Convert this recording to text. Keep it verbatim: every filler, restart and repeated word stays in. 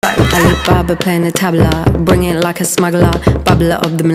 Ali Baba playing the tabla, bring it like a smuggler, bubbler of the